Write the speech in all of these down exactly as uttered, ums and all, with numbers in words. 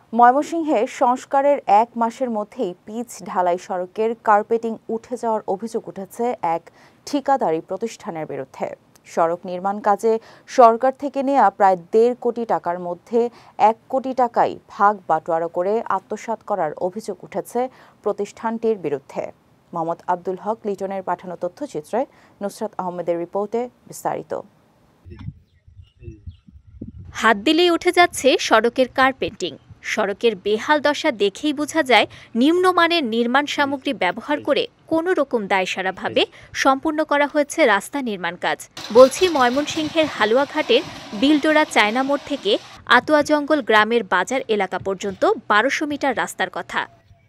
ময়মনসিংহে সংস্কারের এক মাসের মধ্যেই পিচ ঢালাই সড়কের কার্পেটিং উঠে যাওয়ার অভিযোগ উঠেছে এক ঠিকাদারি প্রতিষ্ঠানের বিরুদ্ধে। সড়ক নির্মাণ কাজে সরকার থেকে নেওয়া প্রায় দেড় কোটি টাকার মধ্যে এক কোটি টাকাই ভাগ বাটোয়ারা করে আত্মসাৎ করার অভিযোগ উঠেছে প্রতিষ্ঠানটির বিরুদ্ধে। মোহাম্মদ আব্দুল হক লিটনের পাঠানো তথ্যচিত্রে নুসরাত আহমেদের রিপোর্টে বিস্তারিত। হাত দিলেই উঠে যাচ্ছে সড়কের কার্পেটিং। সড়কের বেহাল দশা দেখেই বোঝা যায় নিম্নমানের নির্মাণ সামগ্রী ব্যবহার করে কোনো রকম দায়সারাভাবে সম্পূর্ণ করা হয়েছে রাস্তা নির্মাণ কাজ। বলছি ময়মনসিংহের হালুয়াঘাটের বিলডোরা চায়না মোড় থেকে আতুয়া জঙ্গল গ্রামের বাজার এলাকা পর্যন্ত বারোশো মিটার রাস্তার কথা।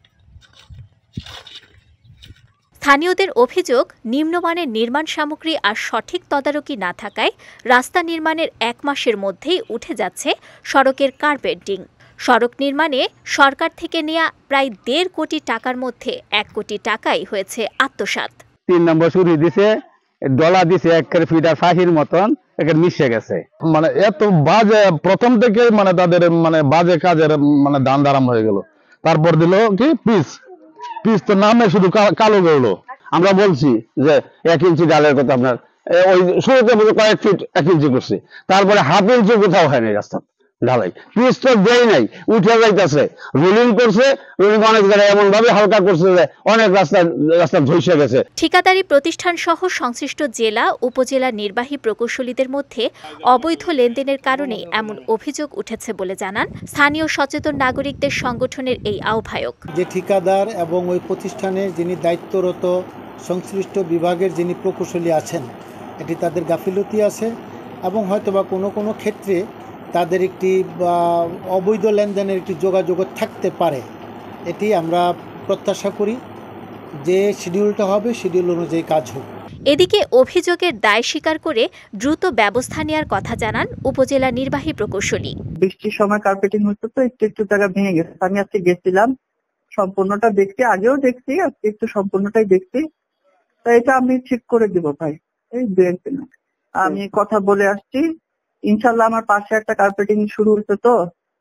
স্থানীয়দের অভিযোগ, নিম্নমানের নির্মাণ সামগ্রী আর সঠিক তদারকি না থাকায় রাস্তা নির্মাণের এক মাসের মধ্যেই উঠে যাচ্ছে সড়কের কার্পেটিং। সড়ক নির্মাণে সরকার থেকে নেওয়া প্রায় দেড় কোটি টাকার মধ্যে এক কোটি টাকাই হয়েছে আত্মসাৎ। তিন নম্বর শুরু দিছে, ডলা দিছে এক ফিটার ফাঁসির মতন মিশে গেছে। মানে এত বাজে প্রথম থেকে মানে তাদের মানে বাজে কাজের মানে দান দারাম হয়ে গেল। তারপর দিল কি পিস পিস তো নামে শুধু কালো গেলো। আমরা বলছি যে এক ইঞ্চি ডালের কথা, আপনার ওই শুরুতে কয়েক ফিট এক ইঞ্চি করছে, তারপরে হাফ ইঞ্চি কোথাও হয়নি রাস্তা ঢালাই। পিস তো দেয় নাই, উঠে যাইতেছে, রুলিং করছে, রুলিং অনেক জায়গায় এমন ভাবে হালকা করছে যে অনেক রাস্তা রাস্তা ধসে গেছে। ঠিকাদারি প্রতিষ্ঠান সহ সংশ্লিষ্ট জেলা উপজেলা নির্বাহী প্রকৌশলীদের মধ্যে অবৈধ লেনদেনের কারণে এমন অভিযোগ উঠেছে বলে জানান স্থানীয় সচেতন নাগরিকদের সংগঠনের এই আহ্বায়ক। যে ঠিকাদার এবং ওই প্রতিষ্ঠানের যিনি দায়িত্বরত সংশ্লিষ্ট বিভাগের যিনি প্রকৌশলী আছেন, এটি তাদের গাফিলতি আছে এবং হয়তোবা কোনো কোনো ক্ষেত্রে তাদের একটি অবৈধ লেনদেনের একটি যোগাযোগ থাকতে পারে। এটি আমরা প্রত্যাশা করি যে শিডিউলটা হবে, শিডিউল অনুযায়ী কাজ হোক। এদিকে অভিযোগের দায় স্বীকার করে দ্রুত ব্যবস্থা নেওয়ার কথা জানান উপজেলা নির্বাহী প্রকৌশলী। বৃষ্টির সময় কার্পেটিং হচ্ছে তো একটু একটু জায়গা ভেঙে গেছে। আমি আজকে গেছিলাম, সম্পূর্ণটা দেখছি, আগেও দেখছি, আজকে একটু সম্পূর্ণটাই দেখছি। তা এটা আমি ঠিক করে দিব ভাই, এই দু একদিন আমি কথা বলে আসছি। ইনশাল্লাহ আমার পাশে একটা কার্পেটিং শুরু হচ্ছে, তো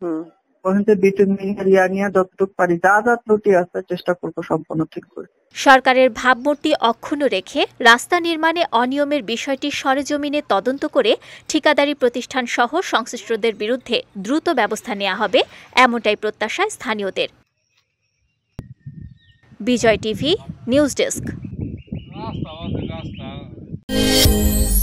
যতটুকু পারি যা যা ত্রুটি আছে চেষ্টা করবো সম্পূর্ণ ঠিক করে। সরকারের ভাবমূর্তি অক্ষুণ্ণ রেখে রাস্তা নির্মাণে অনিয়মের বিষয়টি সরেজমিনে তদন্ত করে ঠিকাদারি প্রতিষ্ঠান সহ সংশ্লিষ্টদের বিরুদ্ধে দ্রুত ব্যবস্থা নেওয়া হবে, এমনটাই প্রত্যাশা স্থানীয়দের। Bijoy TV news desk.